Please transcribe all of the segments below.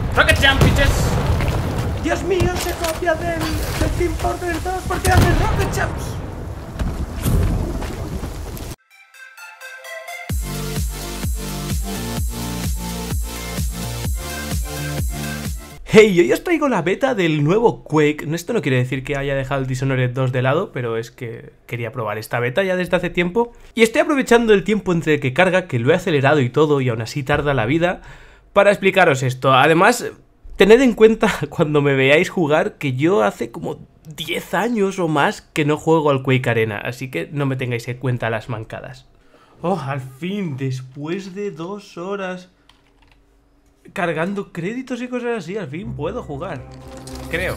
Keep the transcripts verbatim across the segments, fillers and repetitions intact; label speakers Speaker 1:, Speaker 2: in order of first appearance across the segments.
Speaker 1: Rocket Jump, bitches.
Speaker 2: Dios mío, se copia del, del Team Fortress dos porque hace Rocket Jumps. Hey, hoy os traigo la beta del nuevo Quake. Esto no quiere decir que haya dejado el Dishonored dos de lado, pero es que quería probar esta beta ya desde hace tiempo. Y estoy aprovechando el tiempo entre que carga, que lo he acelerado y todo, y aún así tarda la vida, para explicaros esto. Además, tened en cuenta cuando me veáis jugar que yo hace como diez años o más que no juego al Quake Arena, así que no me tengáis en cuenta las mancadas. Oh, al fin, después de dos horas... cargando créditos y cosas así, al fin puedo jugar. Creo.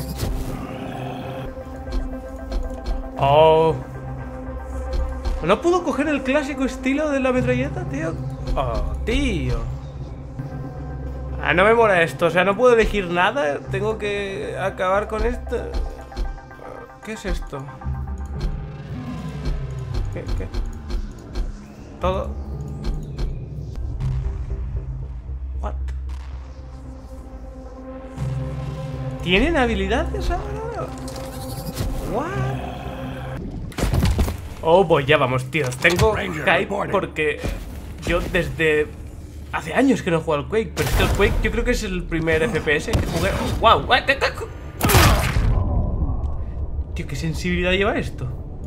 Speaker 2: Oh. ¿No puedo coger el clásico estilo de la metralleta, tío? Oh, tío. Ah, no me mola esto. O sea, no puedo elegir nada. Tengo que acabar con esto. ¿Qué es esto? ¿Qué? ¿Qué? Todo... ¿Tienen habilidades ahora? What? Oh boy, ya vamos, tíos. Tengo hype porque yo desde hace años que no juego al Quake, pero es que el Quake yo creo que es el primer F P S que jugué. ¡Wow! Tío, qué sensibilidad lleva esto.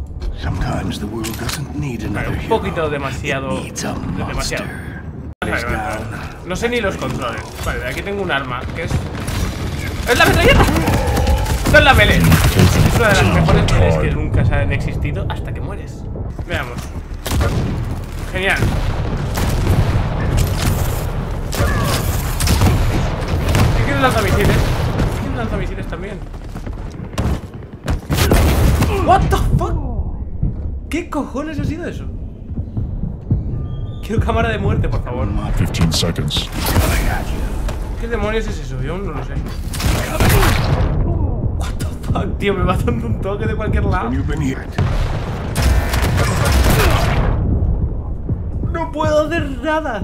Speaker 2: Vale, un poquito demasiado. Demasiado. Vale, vale, vale. No sé ni los controles. Vale, aquí tengo un arma que es. ¡Es la metralleta! ¡No es la melee! Es una de las mejores melees que nunca se han existido hasta que mueres. Veamos. Genial. ¿Qué quieren lanzamisiles? ¿Qué quieren lanzamisiles también? What the fuck? ¿Qué cojones ha sido eso? Quiero cámara de muerte, por favor.
Speaker 3: fifteen seconds.
Speaker 1: ¿Qué demonios es eso? Yo aún no lo sé. What the fuck, tío, me va dando un toque de cualquier lado. No puedo hacer nada.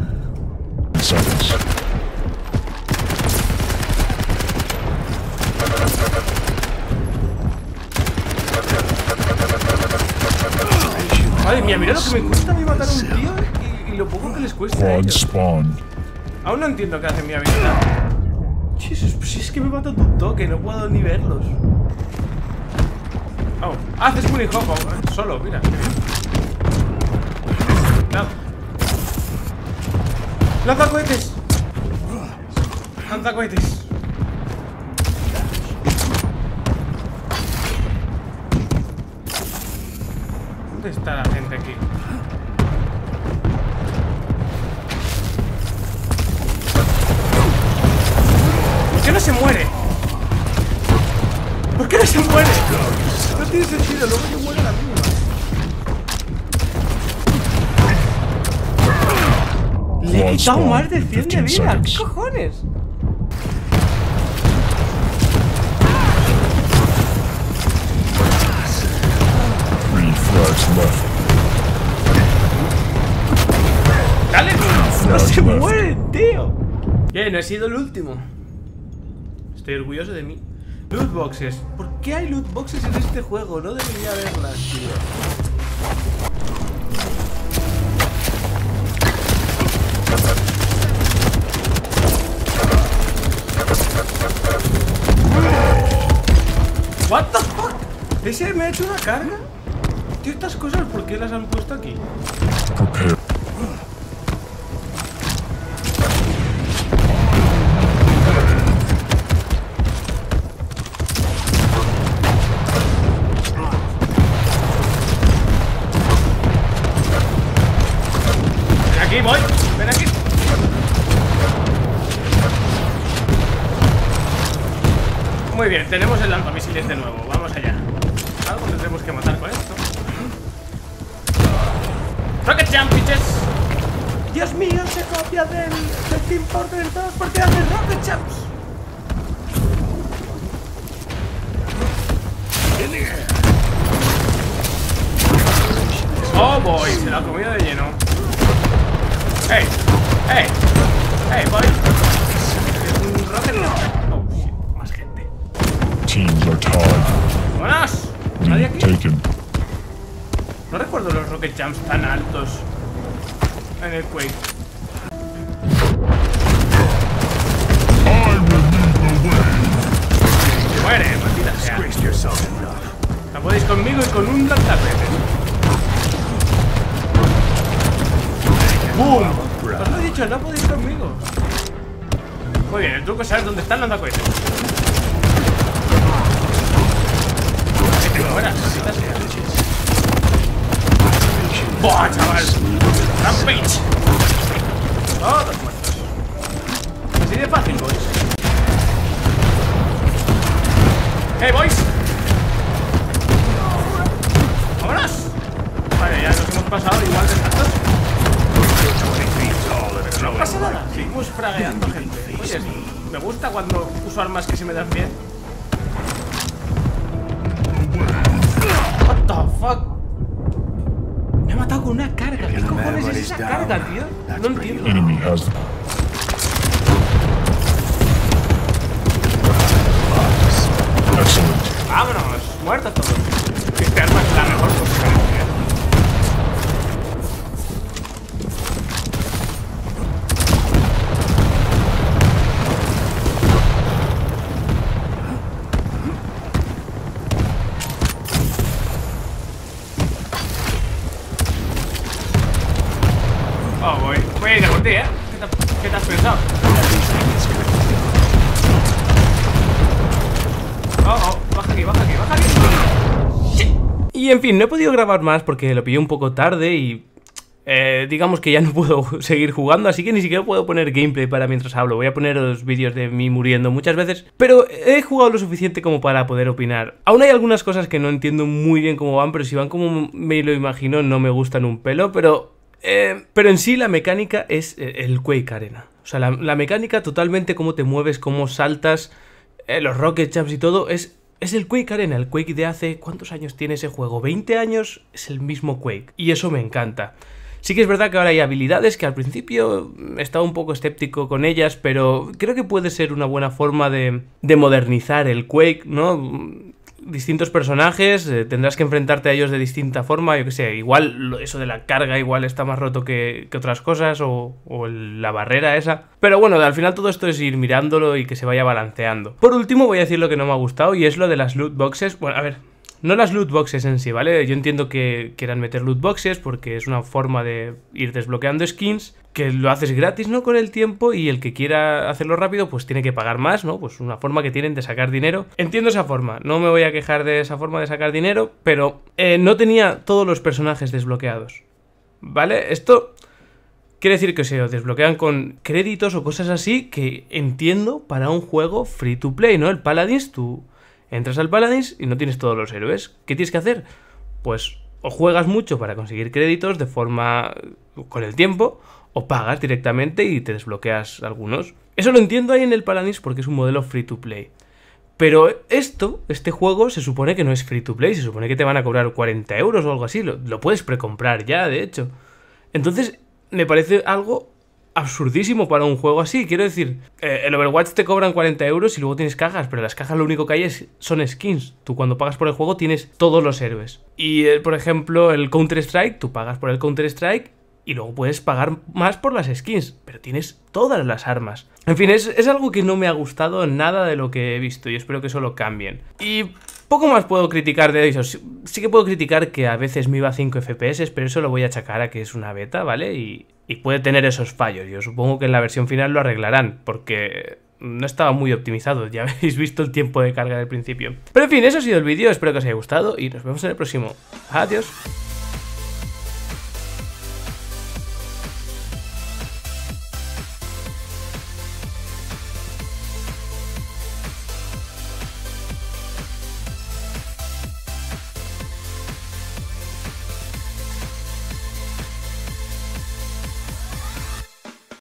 Speaker 1: Madre mía, mira lo que me cuesta a mí matar a un tío y, y lo poco que les cuesta a ellos. Aún no entiendo qué hace mi habilidad. Jesus, pues es que me mata un toque, no puedo ni verlos. Oh, haces un hijo solo, mira. No. ¡Lanza cohetes! ¡Lanza cohetes! ¿Dónde está la gente aquí? ¿Por qué no se muere? ¿Por qué no se muere? No tiene sentido, luego se muere a la mínima. Le he quitado más de cien de vida. ¿Qué cojones? ¡Dale! ¡No se muere, tío! Bien, no he sido el último. Estoy orgulloso de mí. Loot boxes. ¿Por qué hay loot boxes en este juego? No debería haberlas, tío. What the fuck? ¿Ese me ha hecho una carga? Tío, estas cosas, ¿por qué las han puesto aquí? Aquí voy, ven aquí. Muy bien, tenemos el lanzamisiles de nuevo, vamos allá. Algo tendremos que matar con esto. Rocket Jump, bitches.
Speaker 2: Dios mío, se copia del, del Team Fortress dos porque hace Rocket Jumps.
Speaker 1: Oh boy, se la ha comido de lleno. Hey, hey, hey, boy. Es un rocket. jumps tan altos en el Quake. Muere, maldita sea. No podéis conmigo y con un lanzapetes. ¡Bum! Os lo he dicho, no podéis conmigo. Muy bien, el truco es saber dónde están los lanzacohetes. Fuera, maldita sea. ¡Buah, chaval! ¡Rampage! Todos muertos. Así de fácil, boys. ¡Hey, boys! ¡Vámonos! Vale, ya nos hemos pasado igual de tantos. Pero no pasa nada, seguimos fragueando gente. Oye, me gusta cuando uso armas que se me dan bien. What the fuck? Me ha matado con una carga. ¿Qué cojones es esa carga, tío? No entiendo. Vámonos, muertos todos. Este arma es la mejor posición. Oh, voy. Voy a ir a por ti, ¿eh? ¿Qué te, qué te has pensado? Oh, oh, baja aquí, baja aquí, baja aquí.
Speaker 2: Y en fin, no he podido grabar más porque lo pillé un poco tarde y... Eh, digamos que ya no puedo seguir jugando, así que ni siquiera puedo poner gameplay para mientras hablo. Voy a poner los vídeos de mí muriendo muchas veces, pero he jugado lo suficiente como para poder opinar. Aún hay algunas cosas que no entiendo muy bien cómo van, pero si van como me lo imagino no me gustan un pelo, pero... Eh, pero en sí la mecánica es el Quake Arena. O sea, la, la mecánica totalmente, cómo te mueves, cómo saltas, eh, los rocket jumps y todo, es... Es el Quake Arena, el Quake de hace... ¿Cuántos años tiene ese juego? ¿veinte años? Es el mismo Quake. Y eso me encanta. Sí que es verdad que ahora hay habilidades que al principio estaba un poco escéptico con ellas, pero creo que puede ser una buena forma de, de modernizar el Quake, ¿no? Distintos personajes, eh, tendrás que enfrentarte a ellos de distinta forma, yo que sé, igual eso de la carga igual está más roto que, que otras cosas, o, o el, la barrera esa. Pero bueno, al final todo esto es ir mirándolo y que se vaya balanceando. Por último voy a decir lo que no me ha gustado y es lo de las loot boxes. Bueno, a ver, no las loot boxes en sí, ¿vale? Yo entiendo que quieran meter loot boxes porque es una forma de ir desbloqueando skins, que lo haces gratis, ¿no? Con el tiempo, y el que quiera hacerlo rápido pues tiene que pagar más, ¿no? Pues una forma que tienen de sacar dinero. Entiendo esa forma, no me voy a quejar de esa forma de sacar dinero, pero eh, no tenía todos los personajes desbloqueados, ¿vale? Esto quiere decir que se desbloquean con créditos o cosas así que entiendo para un juego free to play, ¿no? El Paladins, tú entras al Paladins y no tienes todos los héroes. ¿Qué tienes que hacer? Pues o juegas mucho para conseguir créditos de forma con el tiempo, o pagas directamente y te desbloqueas algunos. Eso lo entiendo ahí en el Paladins porque es un modelo free to play. Pero esto, este juego, se supone que no es free to play, se supone que te van a cobrar cuarenta euros o algo así. Lo, lo puedes precomprar ya, de hecho. Entonces, me parece algo absurdísimo para un juego así. Quiero decir, eh, el Overwatch te cobran cuarenta euros y luego tienes cajas, pero las cajas lo único que hay es, son skins. Tú cuando pagas por el juego tienes todos los héroes. Y, eh, por ejemplo, el Counter-Strike, tú pagas por el Counter-Strike y luego puedes pagar más por las skins, pero tienes todas las armas. En fin, es, es algo que no me ha gustado nada de lo que he visto y espero que eso lo cambien. Y poco más puedo criticar de eso. Sí, sí que puedo criticar que a veces me iba a cinco F P S, pero eso lo voy a achacar a que es una beta, ¿vale? Y, y puede tener esos fallos. Yo supongo que en la versión final lo arreglarán, porque no estaba muy optimizado. Ya habéis visto el tiempo de carga del principio. Pero en fin, eso ha sido el vídeo. Espero que os haya gustado y nos vemos en el próximo. Adiós.